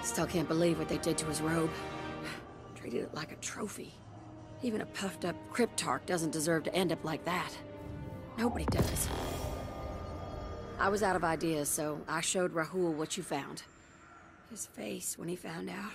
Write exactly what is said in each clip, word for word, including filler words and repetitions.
Still can't believe what they did to his robe. Treated it like a trophy. Even a puffed-up cryptarch doesn't deserve to end up like that. Nobody does. I was out of ideas, so I showed Rahul what you found. His face when he found out.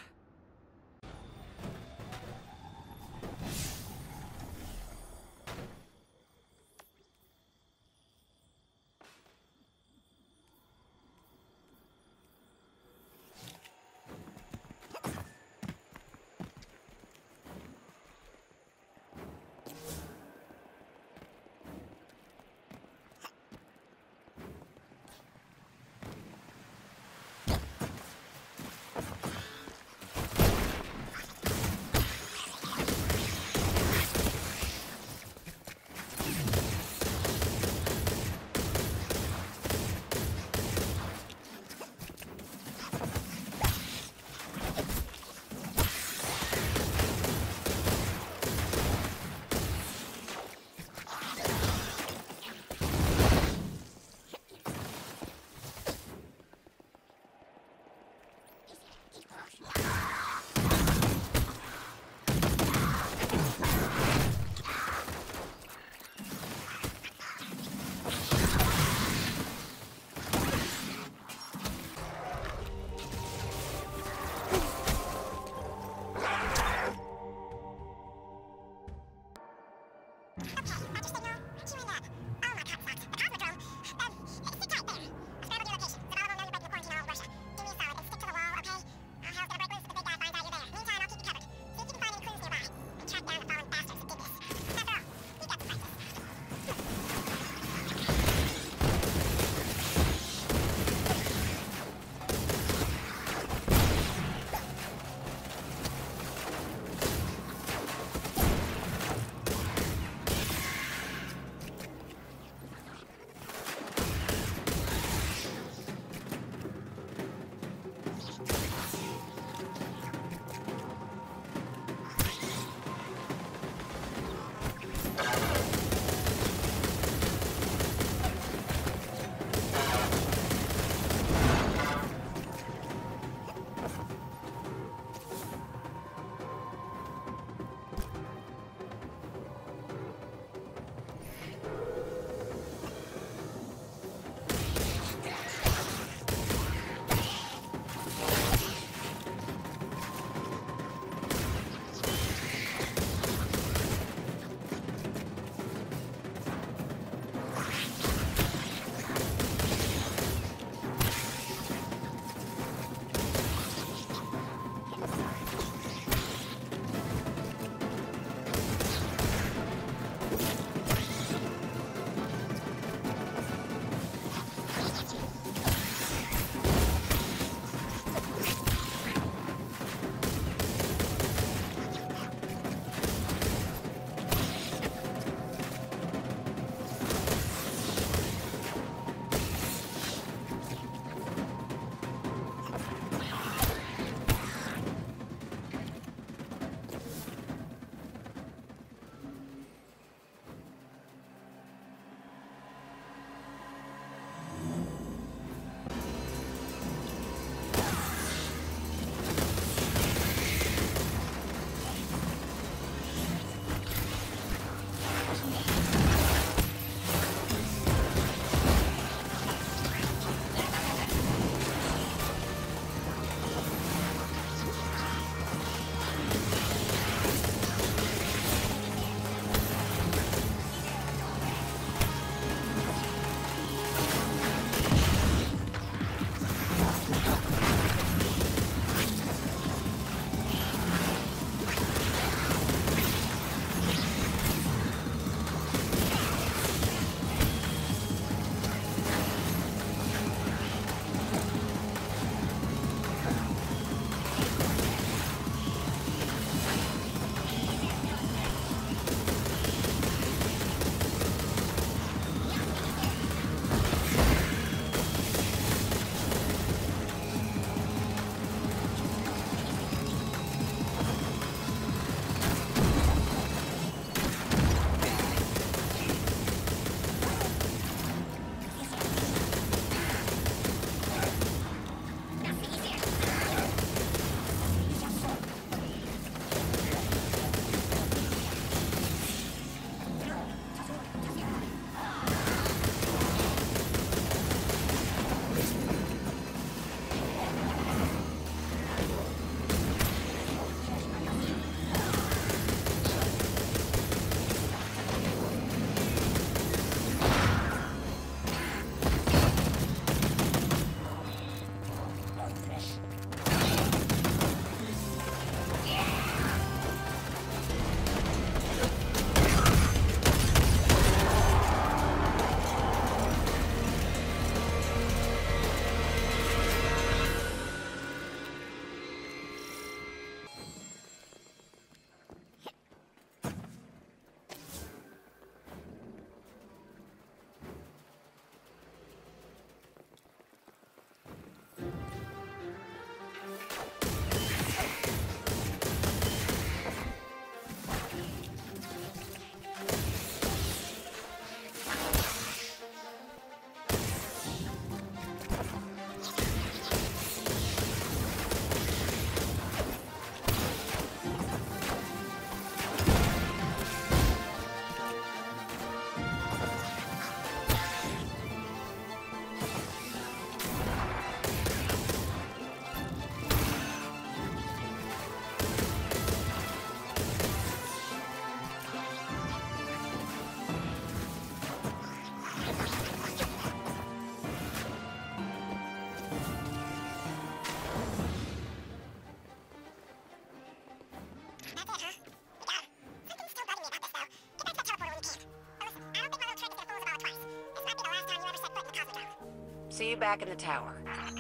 you back in the tower.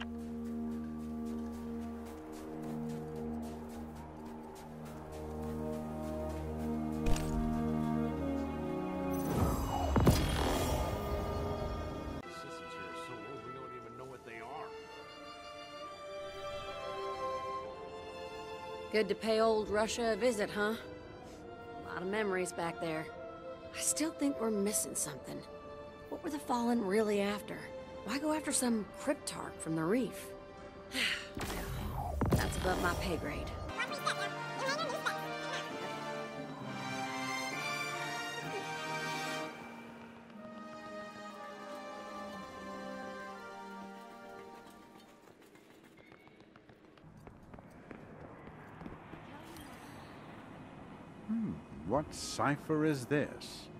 Good to pay old Russia a visit, huh? A lot of memories back there. I still think we're missing something. What were the Fallen really after? Why go after some cryptarch from the reef? That's above my pay grade. What cipher is this?